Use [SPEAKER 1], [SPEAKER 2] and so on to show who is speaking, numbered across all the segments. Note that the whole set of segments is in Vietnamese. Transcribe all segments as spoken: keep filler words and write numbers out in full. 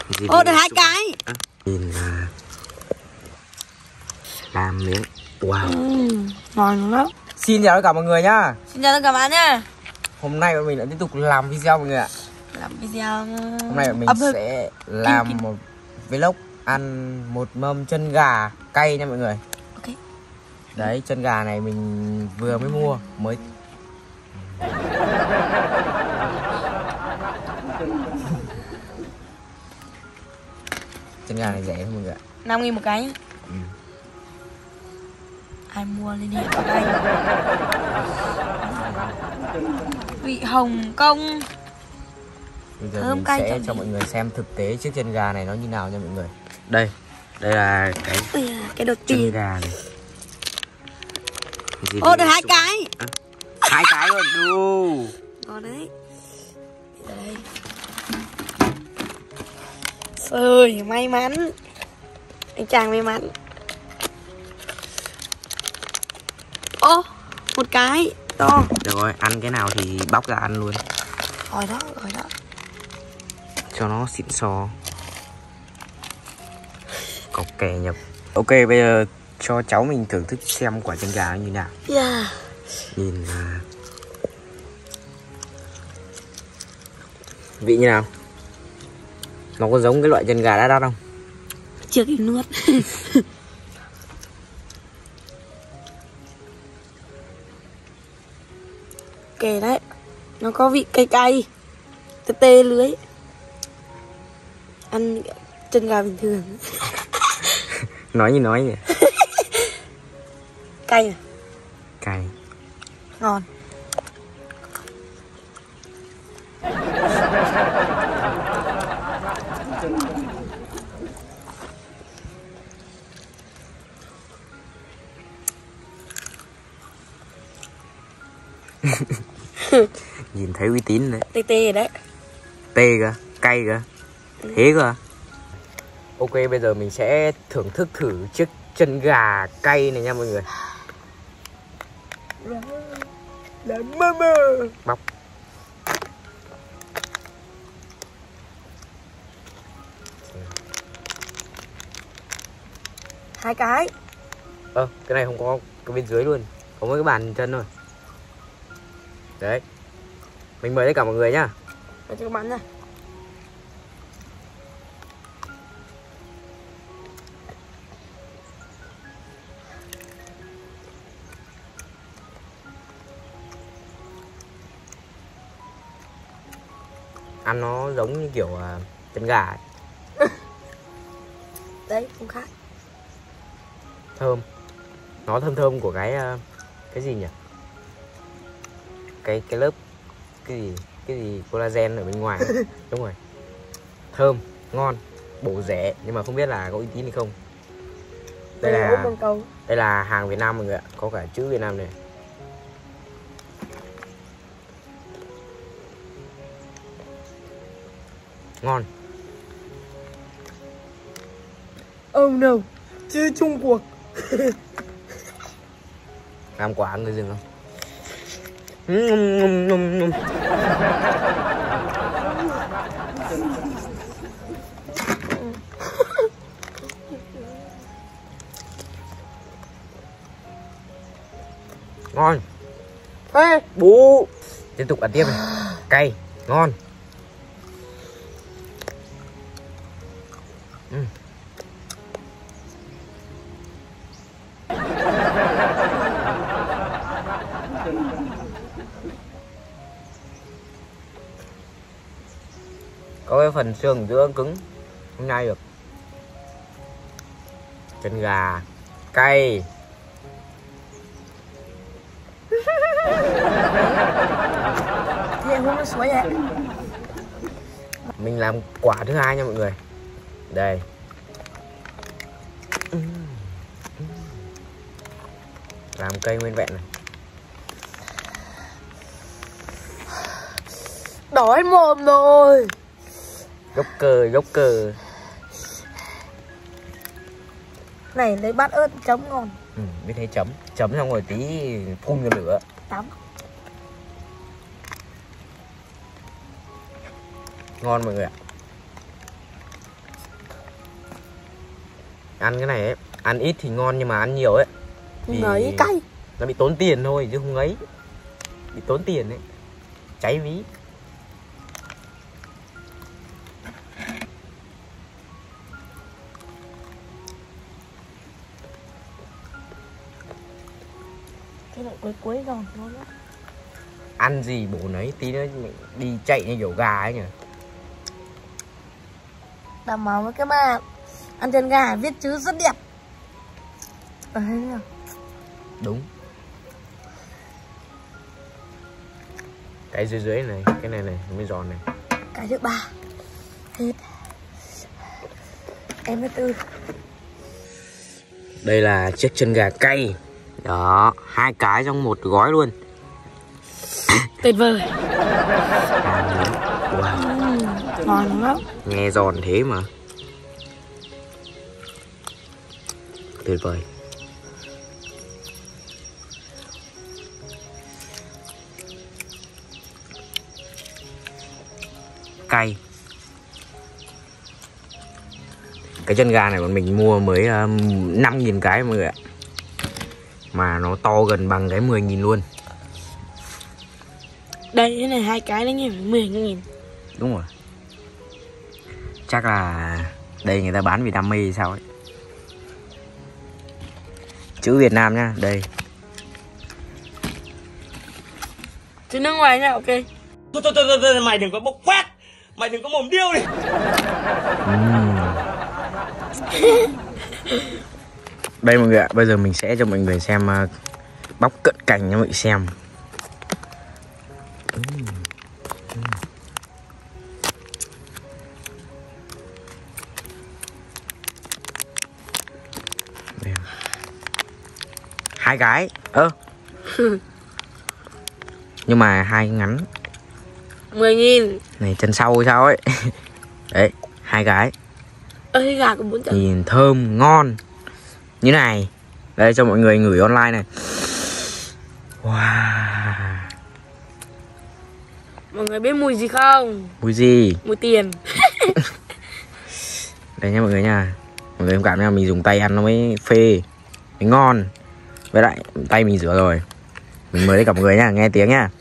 [SPEAKER 1] Ô, được hai cái.
[SPEAKER 2] À, nhìn là làm miếng. Wow.
[SPEAKER 1] Ừ, ngon lắm.
[SPEAKER 2] Xin chào tất cả mọi người nhá.
[SPEAKER 1] Xin chào tất cả các bạn nhá.
[SPEAKER 2] Hôm nay bọn mình lại tiếp tục làm video mọi người ạ.
[SPEAKER 1] Làm video.
[SPEAKER 2] Hôm nay bọn mình sẽ làm kim, kim. một vlog ăn một mâm chân gà cay nha mọi người.
[SPEAKER 1] Ok.
[SPEAKER 2] Đấy, chân gà này mình vừa mới mua mới. Chân gà này rẻ thôi mọi người ạ.
[SPEAKER 1] năm nghìn một cái nhá.
[SPEAKER 2] Ừ.
[SPEAKER 1] Ai mua lên đi đây. Vị Hồng Kông.
[SPEAKER 2] Bây giờ mình sẽ cho mọi người xem thực tế chiếc chân gà này nó như nào nha mọi người. Đây, đây là cái
[SPEAKER 1] Ui, cái đầu
[SPEAKER 2] chân
[SPEAKER 1] tiên
[SPEAKER 2] gà này.
[SPEAKER 1] Ô, được hai cái.
[SPEAKER 2] À, hai cái luôn, đu.
[SPEAKER 1] Ngon đấy. Đây. Ơi, may mắn. Anh chàng may mắn. Ô, một cái to.
[SPEAKER 2] Được rồi, ăn cái nào thì bóc ra ăn luôn.
[SPEAKER 1] Rồi đó, rồi đó.
[SPEAKER 2] Cho nó xịn sò. Có kè nhập. Ok, bây giờ cho cháu mình thưởng thức xem quả chân gà như nào.
[SPEAKER 1] Yeah.
[SPEAKER 2] Nhìn là vị như nào? Nó có giống cái loại chân gà đã đắt không?
[SPEAKER 1] Chưa kịp nuốt. Kể đấy. Nó có vị cay cay, tê tê lưới. Ăn chân gà bình thường.
[SPEAKER 2] Nói như nói nhỉ.
[SPEAKER 1] Cay à?
[SPEAKER 2] Cay.
[SPEAKER 1] Ngon.
[SPEAKER 2] Nhìn thấy uy tín đấy.
[SPEAKER 1] Tê tê đấy.
[SPEAKER 2] Tê cơ, cay cơ. Ừ. Thế cơ. Ok, bây giờ mình sẽ thưởng thức thử chiếc chân gà cay này nha mọi người.
[SPEAKER 1] Lớn mama.
[SPEAKER 2] Bóc.
[SPEAKER 1] Hai cái.
[SPEAKER 2] Ơ, ờ, cái này không có cái bên dưới luôn. Có mỗi cái bàn chân thôi. Đấy. Mình mời tất cả mọi người nhá.
[SPEAKER 1] Để cho các bạn nha.
[SPEAKER 2] Ăn nó giống như kiểu uh, chân gà ấy.
[SPEAKER 1] Đấy, không khác.
[SPEAKER 2] Thơm. Nó thơm thơm của cái uh, cái gì nhỉ? Cái cái lớp cái gì cái gì collagen ở bên ngoài. Đúng rồi. Thơm, ngon, bổ rẻ nhưng mà không biết là có uy tín hay không. Đây là đây là hàng Việt Nam mọi người ạ, có cả chữ Việt Nam này. Ngon.
[SPEAKER 1] Oh no, chứ Trung Quốc.
[SPEAKER 2] Làm quả người rừng không? Num, num, num, num. Ngon.
[SPEAKER 1] Ê,
[SPEAKER 2] bú. Tiếp tục ăn tiếp này. Cay, ngon. uhm. Có cái phần xương giữa cứng, không nhai được. Chân gà cay. Mình làm quả thứ hai nha mọi người. Đây. Làm cây nguyên vẹn này.
[SPEAKER 1] Đói mồm rồi.
[SPEAKER 2] Dốc cơ, dốc cơ.
[SPEAKER 1] Này lấy bát ớt chấm ngon.
[SPEAKER 2] Ừ, biết thấy chấm. Chấm xong rồi tí phun cái lửa.
[SPEAKER 1] Tắm.
[SPEAKER 2] Ngon mọi người ạ. Ăn cái này ấy, ăn ít thì ngon nhưng mà ăn nhiều ấy thì
[SPEAKER 1] ngấy cay.
[SPEAKER 2] Nó bị tốn tiền thôi chứ không ngấy. Bị tốn tiền đấy. Cháy ví.
[SPEAKER 1] Cái này cuối cuối giòn ngon lắm.
[SPEAKER 2] Ăn gì bổ nấy, tí nữa đi chạy như kiểu gà ấy nhỉ.
[SPEAKER 1] Đảm bảo với các bạn, ăn chân gà viết chữ rất đẹp. Đấy nhỉ.
[SPEAKER 2] Đúng. Cái dưới dưới này, cái này này mới giòn này.
[SPEAKER 1] Cái thứ ba hết. Em thứ tư.
[SPEAKER 2] Đây là chiếc chân gà cay. Đó, hai cái trong một gói luôn.
[SPEAKER 1] Tuyệt vời.
[SPEAKER 2] Wow.
[SPEAKER 1] Ừ, ngon lắm.
[SPEAKER 2] Nghe giòn thế mà. Tuyệt vời. Cay. Cái chân gà này bọn mình mua mới um, năm nghìn cái mọi người ạ. Mà nó to gần bằng cái mười nghìn luôn.
[SPEAKER 1] Đây cái này hai cái đấy nghe phải mười nghìn.
[SPEAKER 2] Đúng rồi. Chắc là đây người ta bán vì đam mê hay sao ấy. Chữ Việt Nam nhá, đây.
[SPEAKER 1] Chữ nước ngoài nha, ok.
[SPEAKER 3] Thôi thôi thôi thôi, mày đừng có bốc phét. Mày đừng có mồm điêu đi.
[SPEAKER 2] uhm. Đây mọi người ạ, bây giờ mình sẽ cho mọi người xem uh, bóc cận cảnh cho mọi người xem. uhm. Uhm. Đây. Hai cái ơ nhưng mà hai ngắn.
[SPEAKER 1] Mười nghìn.
[SPEAKER 2] Này chân sau hay sao ấy. Đấy, hai cái.
[SPEAKER 1] Ơ cái gà có bốn chân.
[SPEAKER 2] Nhìn thơm ngon như này. Đây cho mọi người ngửi online này. Wow.
[SPEAKER 1] Mọi người biết mùi gì không?
[SPEAKER 2] Mùi gì?
[SPEAKER 1] Mùi tiền.
[SPEAKER 2] Đây nha mọi người nha. Mọi người thông cảm nha, mình dùng tay ăn nó mới phê, mới ngon. Với lại tay mình rửa rồi. Mình mời tất cả mọi người nha, nghe tiếng nha.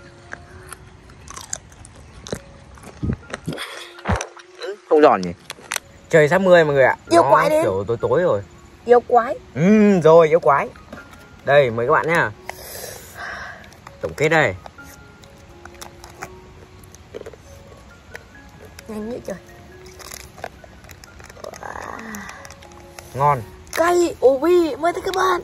[SPEAKER 2] Không giòn nhỉ? Trời sắp mưa mọi người ạ.
[SPEAKER 1] Yêu
[SPEAKER 2] nó
[SPEAKER 1] quái đến.
[SPEAKER 2] kiểu tối tối rồi.
[SPEAKER 1] Yêu quái.
[SPEAKER 2] Ừ, rồi yêu quái. Đây mời các bạn nha. Tổng kết đây.
[SPEAKER 1] Nhanh vậy trời.
[SPEAKER 2] Ngon.
[SPEAKER 1] Cay, ôi mời tất cả các bạn.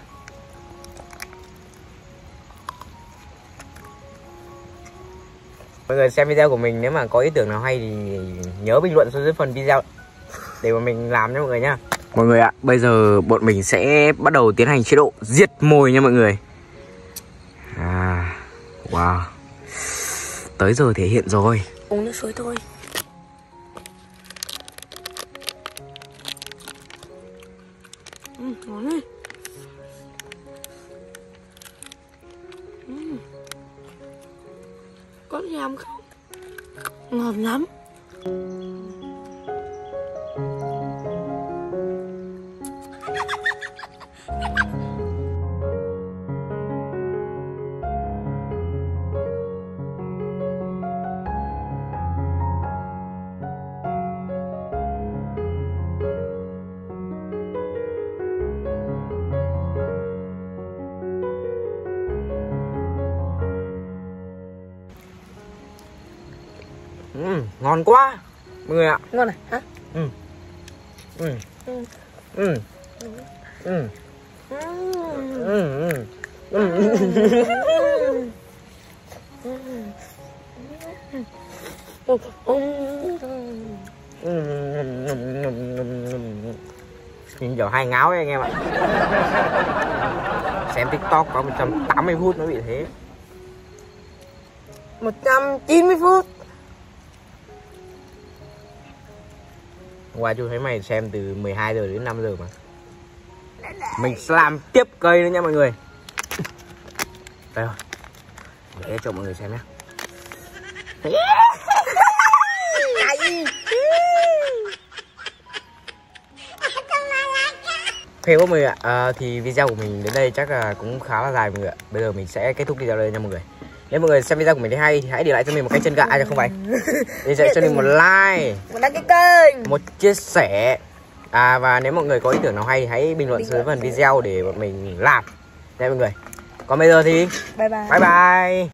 [SPEAKER 2] Mọi người xem video của mình, nếu mà có ý tưởng nào hay thì nhớ bình luận xuống dưới phần video để mà mình làm cho mọi người nhá. Mọi người ạ, bây giờ bọn mình sẽ bắt đầu tiến hành chế độ diệt mồi nha mọi người. À, wow. Tới giờ thể hiện rồi.
[SPEAKER 1] Uống nước suối thôi. Ừ, ngon đấy. Ừ. Có nhầm không? Ngon lắm.
[SPEAKER 2] Ừ, ngon quá mọi người ạ.
[SPEAKER 1] Ngon này hả?
[SPEAKER 2] Ừ. Ừ.
[SPEAKER 1] Ừ.
[SPEAKER 2] Ừ. Ừ.
[SPEAKER 1] Ừ.
[SPEAKER 2] Ừ. Ừ. Nhìn kiểu hay ngáo ấy anh em ạ. Xem TikTok có một trăm tám mươi phút nó bị thế.
[SPEAKER 1] một trăm chín mươi phút.
[SPEAKER 2] Hôm qua chú thấy mày xem từ mười hai giờ đến năm giờ mà. Mình sẽ làm tiếp cây nữa nha mọi người. Đây rồi. Để cho mọi người xem nhé. phê của mọi người ạ. À, thì video của mình đến đây chắc là cũng khá là dài mọi người ạ. Bây giờ mình sẽ kết thúc video đây nha mọi người. Nếu mọi người xem video của mình thấy hay thì hãy để lại cho mình một cái chân gà cho không phải. Mình sẽ cho mình một like,
[SPEAKER 1] một đăng ký kênh,
[SPEAKER 2] một chia sẻ. À và nếu mọi người có ý tưởng nào hay thì hãy bình luận dưới phần video để bọn mình làm. Đây mọi người. Còn bây giờ thì
[SPEAKER 1] bye bye.
[SPEAKER 2] Bye bye.